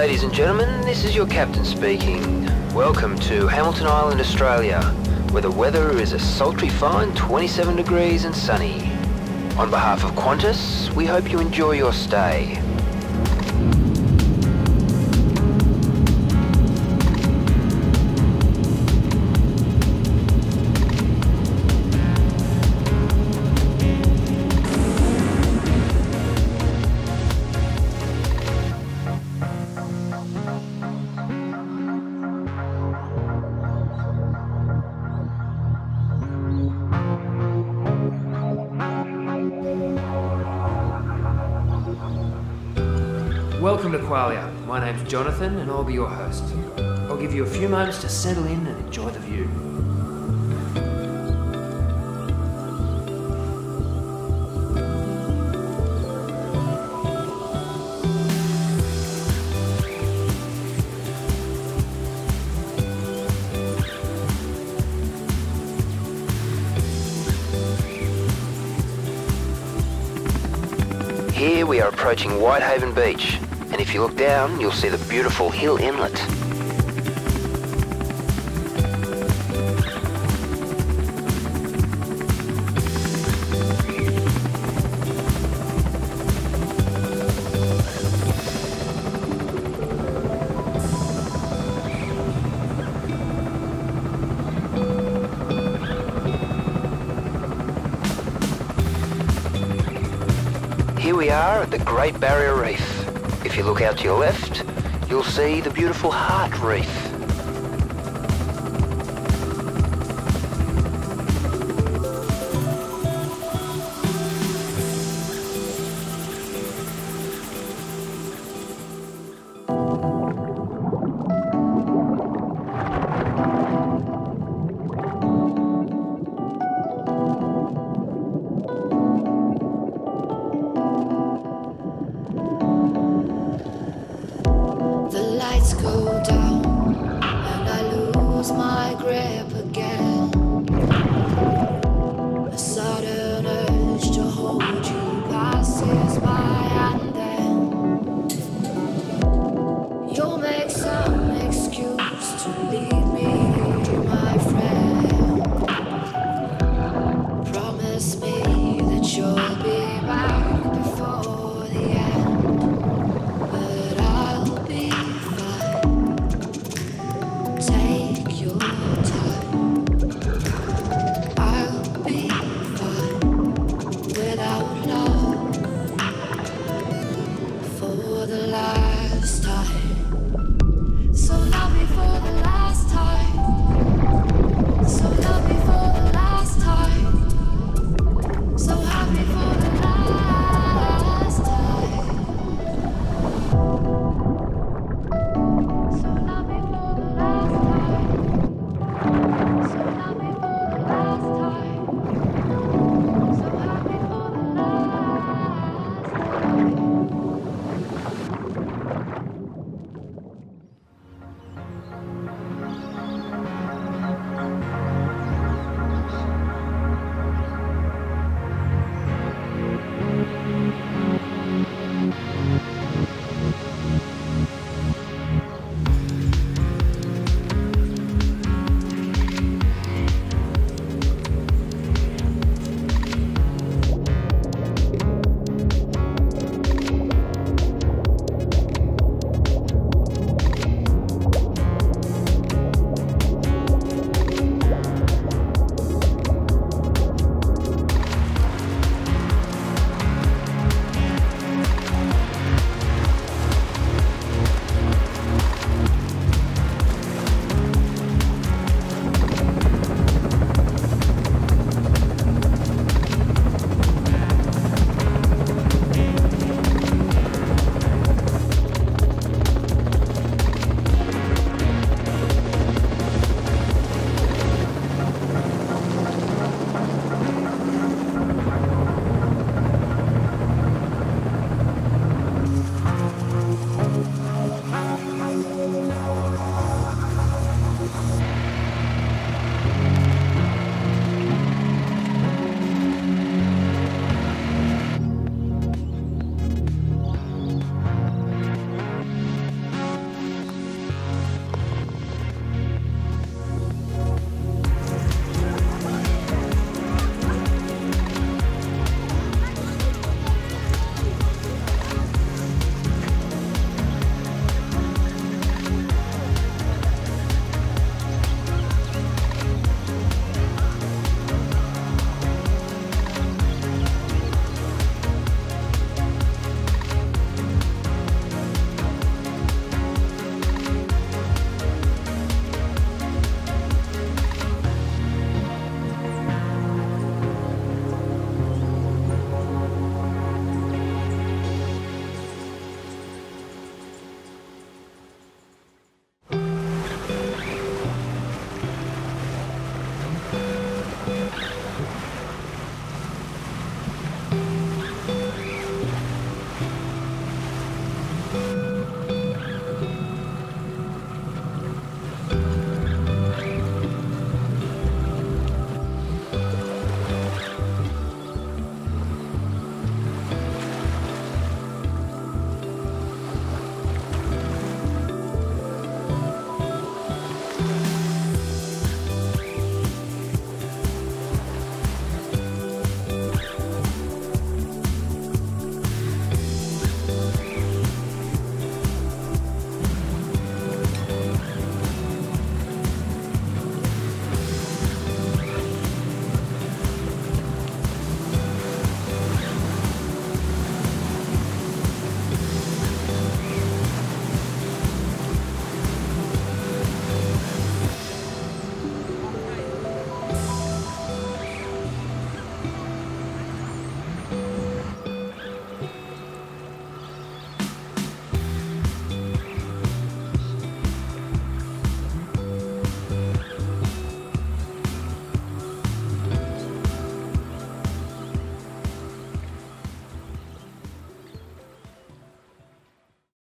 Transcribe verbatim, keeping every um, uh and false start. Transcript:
Ladies and gentlemen, this is your captain speaking. Welcome to Hamilton Island, Australia, where the weather is a sultry fine twenty-seven degrees and sunny. On behalf of Qantas, we hope you enjoy your stay. Welcome to Qualia. My name's Jonathan and I'll be your host. I'll give you a few moments to settle in and enjoy the view. Here we are approaching Whitehaven Beach, and if you look down, you'll see the beautiful Hill Inlet. Here we are at the Great Barrier Reef. If you look out to your left, you'll see the beautiful Heart Reef.